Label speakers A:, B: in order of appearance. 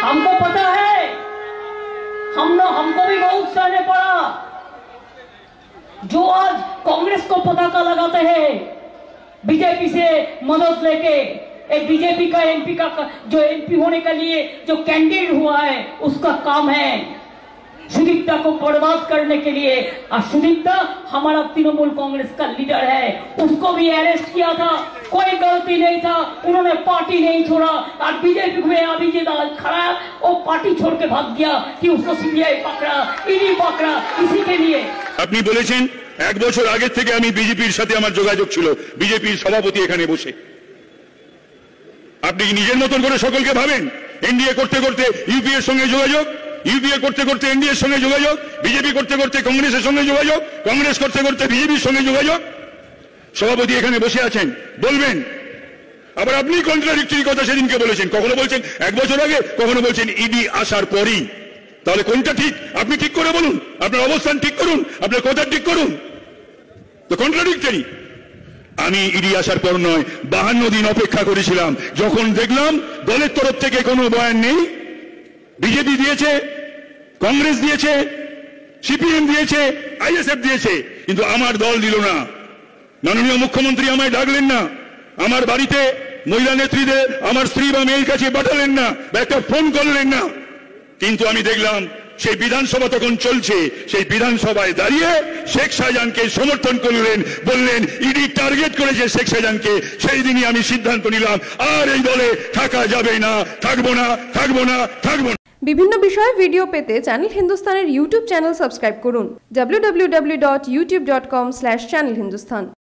A: हमको पता है, हमको भी बहुत सहने पड़ा। जो आज कांग्रेस को पताका लगाते हैं बीजेपी से मदद लेके, एक बीजेपी का एमपी का जो एमपी होने के लिए जो कैंडिडेट हुआ है उसका काम है सुदीप्ता को बर्बाद करने के लिए। और सुदीप्ता हमारा तृणमूल कांग्रेस का लीडर है, उसको भी अरेस्ट किया था, कोई गलती नहीं था, उन्होंने पार्टी नहीं छोड़ा। और बीजेपी में अभिजीत खड़ा वो पार्टी छोड़ के भाग गया कि उसको सीबीआई पकड़ा, ईडी पकड़ा, इसी के लिए।
B: আপনি বলেছেন এক বছর আগে থেকে আমি বিজেপির সাথে আমার যোগাযোগ ছিল, বিজেপির সভাপতি এখানে বসে। আপনি কি নিজের মতন করে সকলকে ভাবেন? এনডিএ করতে করতে ইউপিএর সঙ্গে যোগাযোগ, ইউপিএ করতে করতে এনডিএর সঙ্গে যোগাযোগ, বিজেপি করতে করতে কংগ্রেসের সঙ্গে যোগাযোগ, কংগ্রেস করতে করতে বিজেপির সঙ্গে যোগাযোগ। সভাপতি এখানে বসে আছেন, বলবেন। আবার আপনি কন্ট্রাডিক্টরি কথা সেদিনকে বলেছেন, কখনো বলছেন এক বছর আগে, কখনো বলছেন ইডি আসার পরই। তাহলে কোনটা ঠিক? আপনি ঠিক করে বলুন, আপনার অবস্থান ঠিক করুন, আপনার কথা ঠিক করুন। তো কন্ট্রাডিক্টরি। আমি ইডি আসার পর নয়, 52 দিন অপেক্ষা করেছিলাম। যখন দেখলাম দলের তরফ থেকে কোনো বয়ান নেই, বিজেপি দিয়েছে, কংগ্রেস দিয়েছে, সিপিএম দিয়েছে, আইএসএফ দিয়েছে, কিন্তু আমার দল দিল না। মাননীয় মুখ্যমন্ত্রী আমায় ডাকলেন না, আমার বাড়িতে মহিলা নেত্রীদের আমার স্ত্রী বা মেয়ের কাছে পাঠালেন না, বা একটা ফোন করলেন না। কিন্তু আমি দেখলাম সেই বিধানসভা তখন চলছে, সেই বিধানসভায় দাঁড়িয়ে শেখ শাহজাহানকে সমর্থন করলেন, বললেন ইডি টার্গেট করেছে শেখ শাহজাহানকে। সেই দিনই আমি সিদ্ধান্ত নিলাম আর এই দলে থাকা যাবে না, থাকবো না, থাকবো না, থাকবো না।
C: বিভিন্ন বিষয়ে ভিডিও পেতে চ্যানেল হিন্দুস্তানের ইউটিউব চ্যানেল সাবস্ক্রাইব করুন www.youtube.com/channelhindustan।